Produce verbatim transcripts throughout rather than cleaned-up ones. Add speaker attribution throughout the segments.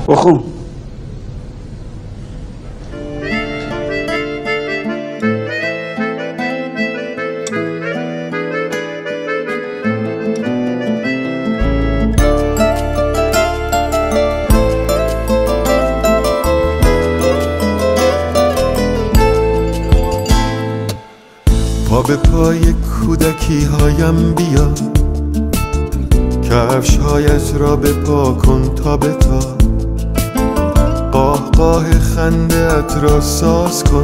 Speaker 1: بخون.
Speaker 2: پا به پای کودکی هایم بیا، کفش هایت را به پا کن تا به تا، قاه قاه خنده ات را ساز کن،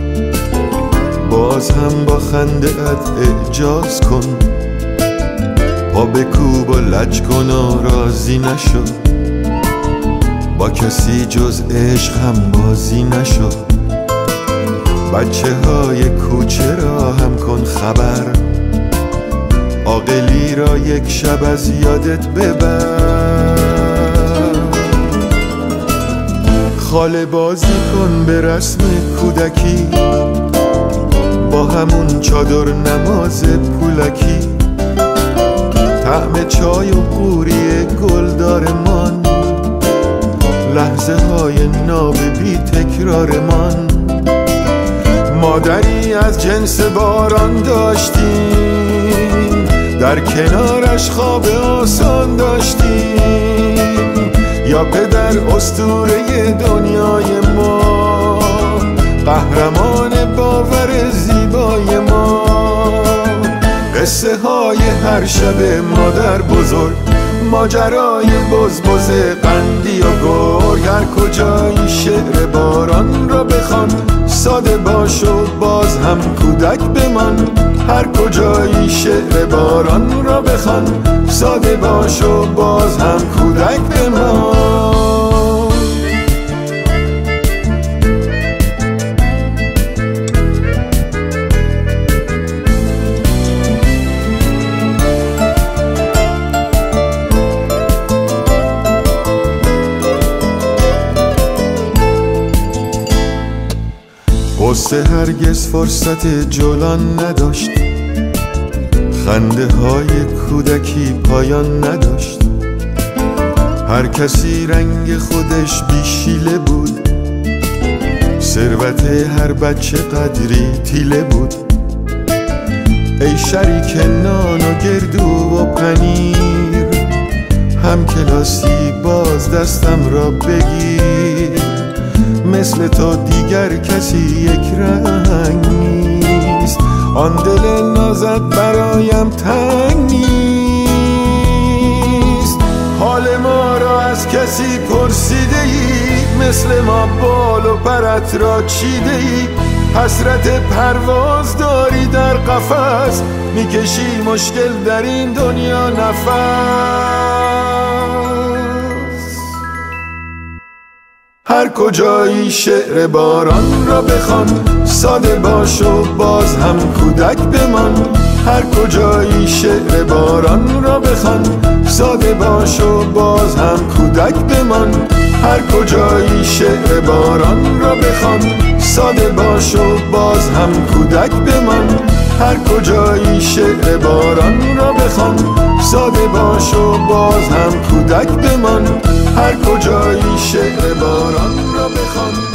Speaker 2: باز هم با خنده ات اعجاز کن. پا بکوب و لج کن و راضی نشو، با کسی جز عشق هم بازی نشو. بچه های کوچه را هم کن خبر، عاقلی را یک شب از یادت ببر. خاله بازی کن به رسم کودکی، با همون چادر نماز پولکی، طعم چای و قوری گلدارمان، لحظه های ناب بی تکرارمان. مادری از جنس باران داشتیم، در کنارش خواب آسان داشتیم، یا پدر اسطوره دنیای ما، قهرمان باور زیبای ما. قصه های هر شب مادر بزرگ، ماجرای بزبز قندی و گرگ. هر کجایی شعر باران را بخوان، ساده باش و باز هم کودک بمان. هر کجایی شعر باران را بخوان، ساده باش و باز هم کودک بمان. قصه هرگز فرصت جولان نداشت، خنده های کودکی پایان نداشت. هر کسی رنگ خودش بیشیله بود، ثروت هر بچه قدری تیله بود. ای شریک نان و گردو و پنیر، هم کلاسی باز دستم را بگیر. مثل تو دیگر کسی یک رنگ نیست، آن دل نازت برایم تنگ نیست. حال ما را از کسی پرسیده ای، مثل ما بال و پرت را چیده ای. حسرت پرواز داری در قفس، میکشی مشکل در این دنیا نفس. هر کجایی شعر باران را بخوان، ساده باش و باز هم کودک بمان. هر کجایی شعر باران را بخوان، ساده باش و باز هم کودک بمان. هر کجایی شعر باران را بخوان، ساده باش و باز هم کودک بمان. هر کجایی شعر باران را بخوان، ساده باش و باز هم کودک بمان. هر کجایی شعر باران را بخوان،